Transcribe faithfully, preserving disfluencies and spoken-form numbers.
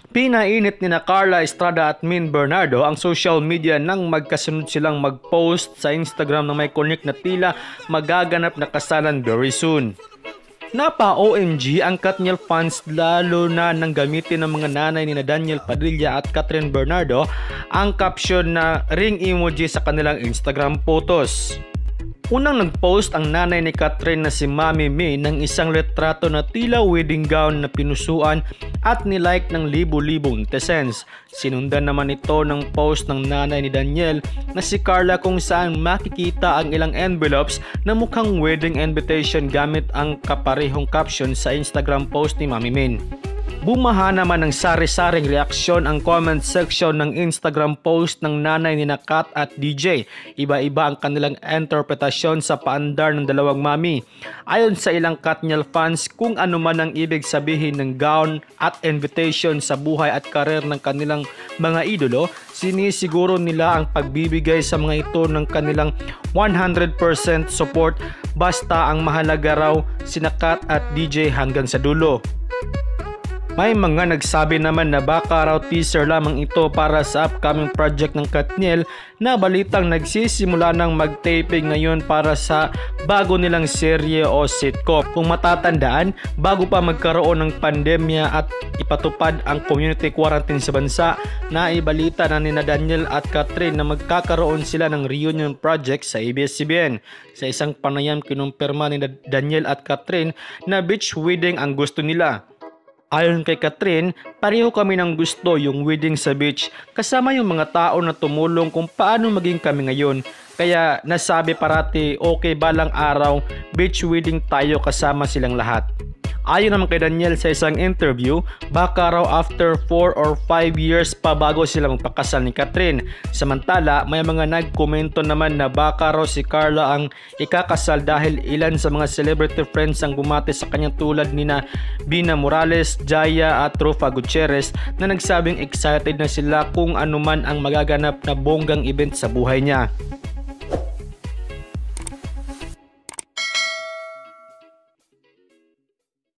Pinainit ni na Carla Estrada at Min Bernardo ang social media nang magkasunod silang mag-post sa Instagram na may connect na tila magaganap na kasalan very soon. Napa-O M G ang Katniel fans lalo na nang gamitin ng mga nanay ni na Daniel Padilla at Catherine Bernardo ang caption na ring emoji sa kanilang Instagram photos. Unang nag-post ang nanay ni Catherine na si Mami May ng isang retrato na tila wedding gown na pinusuan at nilike ng libo-libong netizens. Sinundan naman ito ng post ng nanay ni Daniel na si Carla kung saan makikita ang ilang envelopes na mukhang wedding invitation gamit ang kaparehong caption sa Instagram post ni Mami May. Bumaha naman ng sari-saring reaksyon ang comment section ng Instagram post ng nanay ni na Kat at D J. Iba-iba ang kanilang interpretasyon sa paandar ng dalawang mami. Ayon sa ilang Katniel fans, kung ano man ang ibig sabihin ng gown at invitation sa buhay at karir ng kanilang mga idolo, sinisiguro nila ang pagbibigay sa mga ito ng kanilang one hundred percent support basta ang mahalaga raw sina Kat at D J hanggang sa dulo. May mga nagsabi naman na baka raw teaser lamang ito para sa upcoming project ng Katniel na balitang nagsisimula ng mag-taping ngayon para sa bago nilang serye o sitcom. Kung matatandaan, bago pa magkaroon ng pandemya at ipatupad ang community quarantine sa bansa, naibalita na ni na Daniel at Catherine na magkakaroon sila ng reunion project sa A B S C B N. Sa isang panayam, kinumpirma ni na Daniel at Catherine na beach wedding ang gusto nila. Ayon kay Catherine, pareho kami ng gusto yung wedding sa beach kasama yung mga tao na tumulong kung paano maging kami ngayon. Kaya nasabi parati okay balang araw beach wedding tayo kasama silang lahat. Ayon naman kay Daniel sa isang interview, baka raw after four or five years pa bago sila magpakasal ni Catherine. Samantala, may mga nagkomento naman na baka raw si Carla ang ikakasal dahil ilan sa mga celebrity friends ang bumati sa kanya tulad ni na Bina Morales, Jaya at Rufa Gutierrez na nagsabing excited na sila kung anuman ang magaganap na bonggang event sa buhay niya.